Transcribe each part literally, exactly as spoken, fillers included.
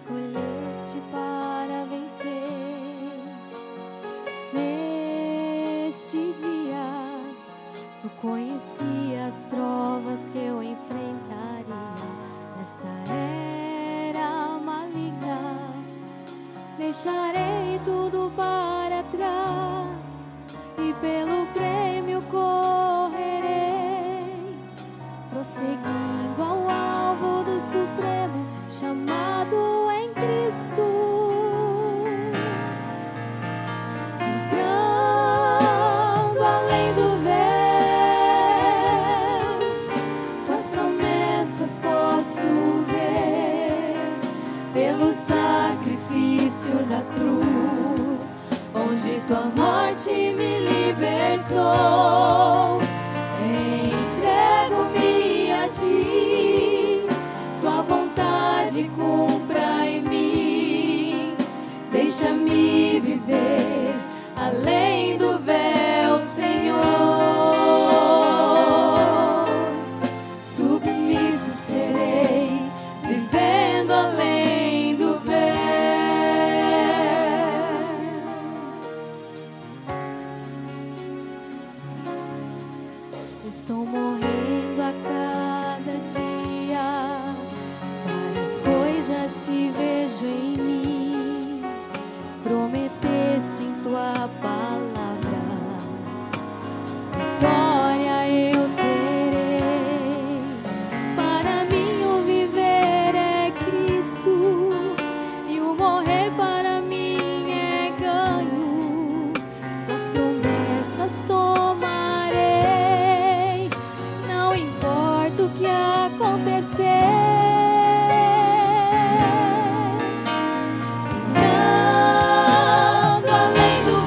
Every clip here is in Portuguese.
escolheste para vencer. Neste dia eu conheci as provas que eu enfrentaria nesta era maligna. Deixarei tudo para trás e pelo prêmio correrei, prosseguindo ao alvo do Supremo, chamado em Cristo. Entrando além do véu, tuas promessas posso ver pelo sacrifício da cruz, onde tua morte me libertou. Entrego-me a ti, tua vontade cumpra em mim. Deixa-me viver além do véu, Senhor. Submisso serei, vivendo além do véu. Estou morrendo a cada dia para as coisas que vejo em mim. Prometeste em tua palavra, vitória eu terei. Para mim o viver é Cristo e o morrer para mim é ganho. Tuas promessas tomarei, não importa o que acontecer. Entrando além do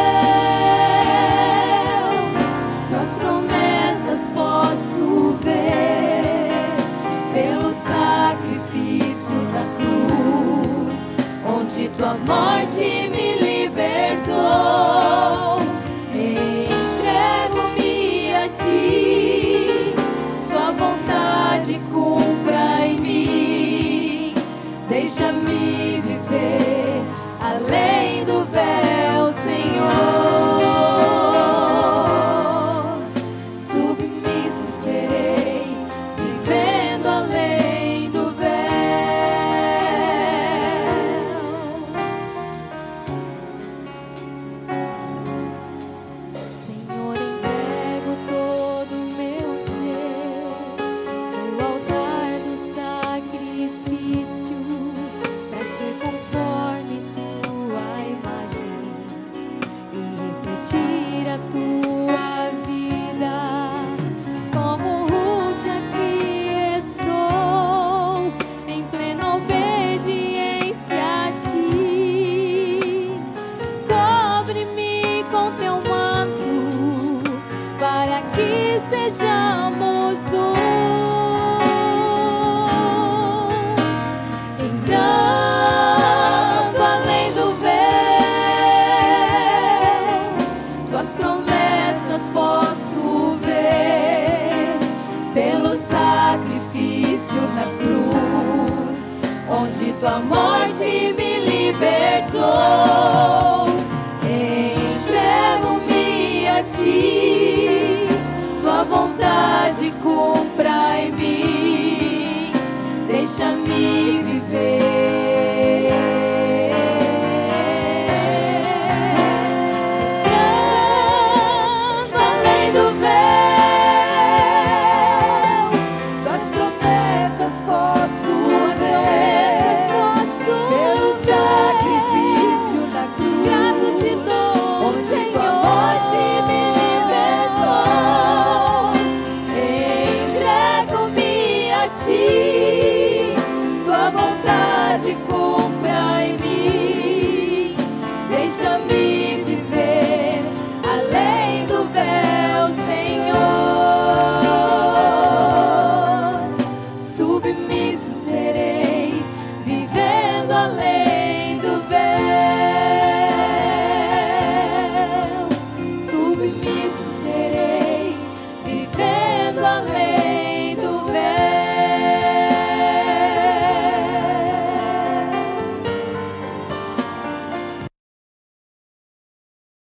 véu, tuas promessas posso ver pelo sacrifício da cruz, onde tua morte me libertou. Entrego-me a ti, tua vontade cumpra em mim. Deixa-me viver além do véu, Senhor. Submisso serei, vivendo além do véu. Senhor, entrego todo o meu ser no altar do sacrifício, para ser conforme tua imagem e refletir a tua vida. Como Ruth aqui estou, em plena obediência a ti. Cobre-me com teu manto, para que sejamos um. Entrando além do véu, tuas promessas posso ver pelo sacrifício da cruz, onde tua morte me libertou. Entrego-me a ti, tua vontade cumpra em mim. Deixa-me